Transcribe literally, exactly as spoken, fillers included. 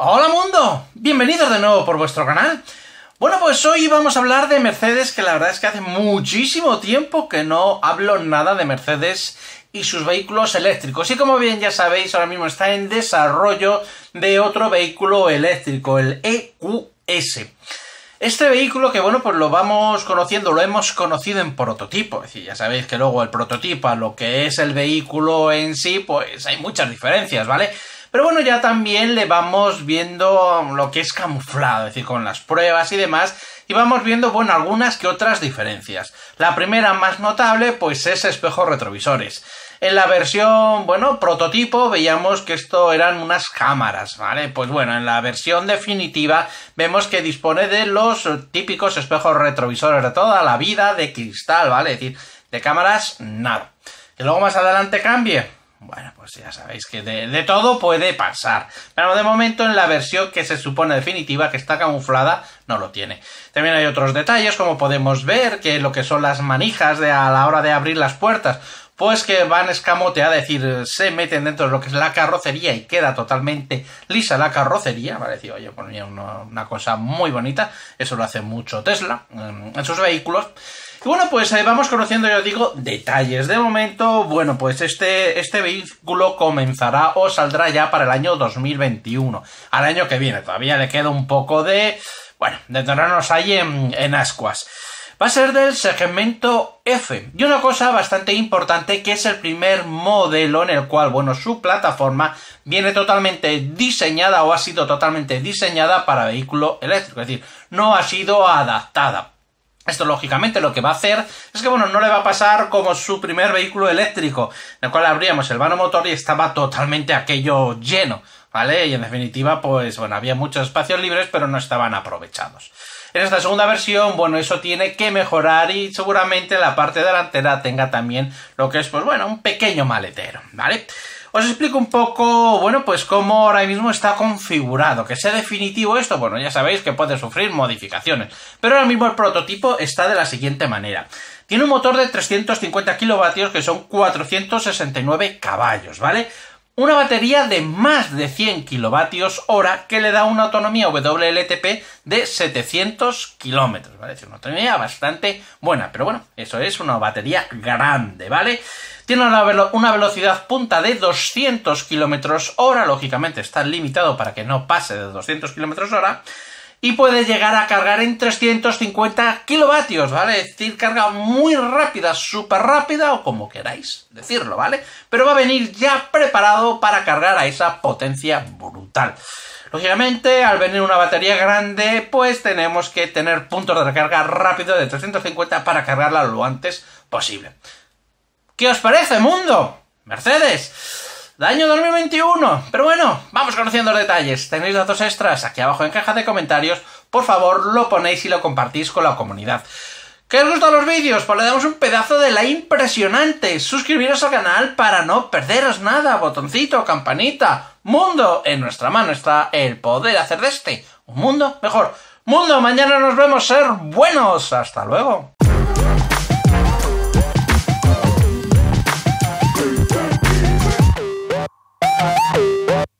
Hola mundo, bienvenidos de nuevo por vuestro canal. Bueno, pues hoy vamos a hablar de Mercedes, que la verdad es que hace muchísimo tiempo que no hablo nada de Mercedes y sus vehículos eléctricos. Y como bien ya sabéis, ahora mismo está en desarrollo de otro vehículo eléctrico, el E Q S. Este vehículo que, bueno, pues lo vamos conociendo, lo hemos conocido en prototipo. Es decir, ya sabéis que luego el prototipo a lo que es el vehículo en sí, pues hay muchas diferencias, ¿vale? Pero bueno, ya también le vamos viendo lo que es camuflado, es decir, con las pruebas y demás, y vamos viendo, bueno, algunas que otras diferencias. La primera más notable, pues es espejos retrovisores. En la versión, bueno, prototipo, veíamos que esto eran unas cámaras, ¿vale? Pues bueno, en la versión definitiva vemos que dispone de los típicos espejos retrovisores de toda la vida, de cristal, ¿vale? Es decir, de cámaras, nada. Que luego más adelante cambie. Bueno, pues ya sabéis que de, de todo puede pasar. Pero de momento en la versión que se supone definitiva, que está camuflada, no lo tiene. También hay otros detalles, como podemos ver, que lo que son las manijas de a la hora de abrir las puertas, pues que van escamoteadas, es decir, se meten dentro de lo que es la carrocería y queda totalmente lisa la carrocería, ¿vale? Decir, oye, ponía una, una cosa muy bonita, eso lo hace mucho Tesla en, en sus vehículos. Y bueno, pues eh, vamos conociendo, yo digo, detalles. De momento, bueno, pues este, este vehículo comenzará o saldrá ya para el año dos mil veintiuno. Al año que viene, todavía le queda un poco de, bueno, de tenernos ahí en, en ascuas. Va a ser del segmento F. Y una cosa bastante importante, que es el primer modelo en el cual, bueno, su plataforma viene totalmente diseñada o ha sido totalmente diseñada para vehículo eléctrico. Es decir, no ha sido adaptada. Esto, lógicamente, lo que va a hacer es que, bueno, no le va a pasar como su primer vehículo eléctrico, en el cual abríamos el vano motor y estaba totalmente aquello lleno, ¿vale? Y en definitiva, pues, bueno, había muchos espacios libres, pero no estaban aprovechados. En esta segunda versión, bueno, eso tiene que mejorar y seguramente la parte delantera tenga también lo que es, pues, bueno, un pequeño maletero, ¿vale? Os explico un poco, bueno, pues cómo ahora mismo está configurado. Que sea definitivo esto, bueno, ya sabéis que puede sufrir modificaciones. Pero ahora mismo el prototipo está de la siguiente manera. Tiene un motor de trescientos cincuenta kilovatios, que son cuatrocientos sesenta y nueve caballos, ¿vale? Una batería de más de cien kilovatios hora, que le da una autonomía W L T P de setecientos kilómetros, ¿vale? Es decir, una autonomía bastante buena, pero bueno, eso es una batería grande, ¿vale? Tiene una, velo una velocidad punta de doscientos kilómetros hora, lógicamente está limitado para que no pase de doscientos kilómetros hora, y puede llegar a cargar en trescientos cincuenta kilovatios, ¿vale? Es decir, carga muy rápida, súper rápida, o como queráis decirlo, ¿vale? Pero va a venir ya preparado para cargar a esa potencia brutal. Lógicamente, al venir una batería grande, pues tenemos que tener puntos de recarga rápido de trescientos cincuenta para cargarla lo antes posible. ¿Qué os parece, mundo? Mercedes de año dos mil veintiuno. Pero bueno, vamos conociendo los detalles. Tenéis datos extras aquí abajo en caja de comentarios. Por favor, lo ponéis y lo compartís con la comunidad. ¿Qué os gustan los vídeos? Pues le damos un pedazo de like impresionante. Suscribiros al canal para no perderos nada. Botoncito, campanita. Mundo, en nuestra mano está el poder hacer de este un mundo mejor. Mundo, mañana nos vemos ser buenos. Hasta luego.